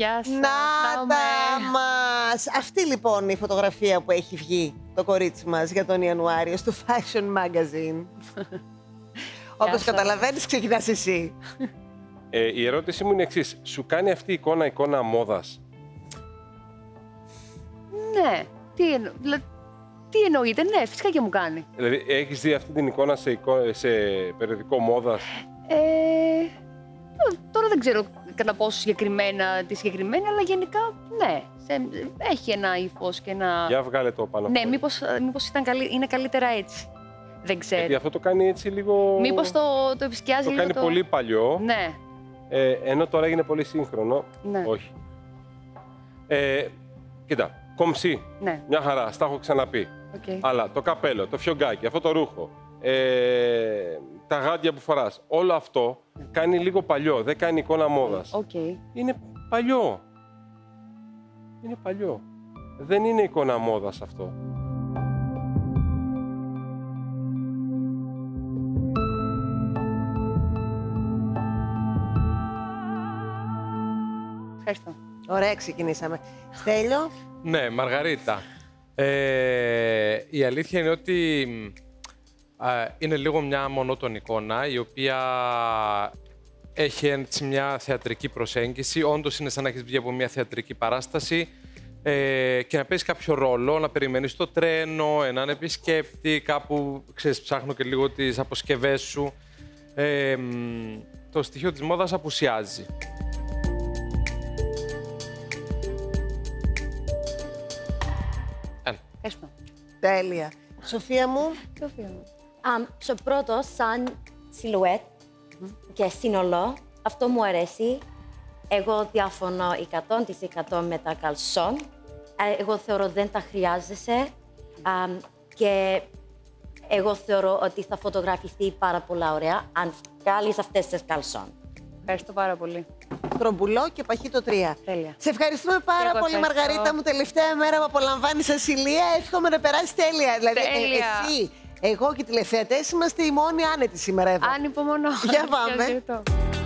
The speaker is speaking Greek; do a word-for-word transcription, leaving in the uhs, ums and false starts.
Γεια σας. Να τα μας! Αυτή λοιπόν η φωτογραφία που έχει βγει το κορίτσι μας για τον Ιανουάριο στο Fashion Magazine. Όπως καταλαβαίνεις, ξεκινάς εσύ. Ε, η ερώτηση μου είναι εξής. Σου κάνει αυτή η εικόνα εικόνα μόδας? Ναι. Τι, εννο... Τι εννοείται, ναι, φυσικά και μου κάνει. Δηλαδή, έχεις δει αυτή την εικόνα σε, εικο... σε περιοδικό μόδας? Ε, τώρα δεν ξέρω κατά πόσο συγκεκριμένα τη συγκεκριμένη, αλλά γενικά ναι. Σε, έχει ένα ύφος και ένα... Για βγάλε το πάνω. Ναι, μήπως, μήπως ήταν καλύ... είναι καλύτερα έτσι. Δεν ξέρω. Γιατί αυτό το κάνει έτσι λίγο... Μήπως το, το επισκιάζει το λίγο κάνει το... πολύ παλιό. Ναι. Ε, ενώ τώρα έγινε πολύ σύγχρονο. Ναι. Όχι. Ε, κοίτα, κομψή. Ναι. Μια χαρά, στα έχω ξαναπεί. Okay. Αλλά το καπέλο, το φιωγκάκι, αυτό το ρούχο, ε, τα γάντια που φοράς, όλο αυτό κάνει λίγο παλιό, δεν κάνει εικόνα μόδας. Okay. Είναι παλιό. Είναι παλιό. Δεν είναι εικόνα μόδας αυτό. Ευχαριστώ. Ωραία, ξεκινήσαμε. Στέλιο. Ναι, Μαργαρίτα. Ε, η αλήθεια είναι ότι ε, είναι λίγο μια μονότονη εικόνα, η οποία έχει έτσι μια θεατρική προσέγγιση. Όντως είναι σαν να έχεις βγει από μια θεατρική παράσταση ε, και να παίζεις κάποιο ρόλο, να περιμένεις το τρένο, έναν επισκέπτη, κάπου, ξέρεις, ψάχνω και λίγο τις αποσκευές σου. Ε, το στοιχείο της μόδας απουσιάζει. Ευχαριστώ. Τέλεια. Σοφία μου. Σοφία μου. Um, στο πρώτο, σαν σιλουέτ mm. και σύνολο, αυτό μου αρέσει. Εγώ διαφωνώ εκατό τοις εκατό με τα καλσόν. Εγώ θεωρώ δεν τα χρειάζεσαι. Um, και εγώ θεωρώ ότι θα φωτογραφηθεί πάρα πολύ ωραία αν βγάλεις αυτές τις καλσόν. Ευχαριστώ πάρα πολύ. Τρομπουλό και παχύτο τρία. Τέλεια. Σε ευχαριστούμε πάρα εγώ πολύ, ευχαριστώ. Μαργαρίτα μου. Τελευταία μέρα που απολαμβάνεις ασυλία. Εύχομαι να περάσει τέλεια. Δηλαδή, Τέλεια. Ε, εσύ, εγώ και οι τηλεθεατές είμαστε οι μόνοι άνετοι σήμερα εδώ. Ανυπομονώ. Για πάμε.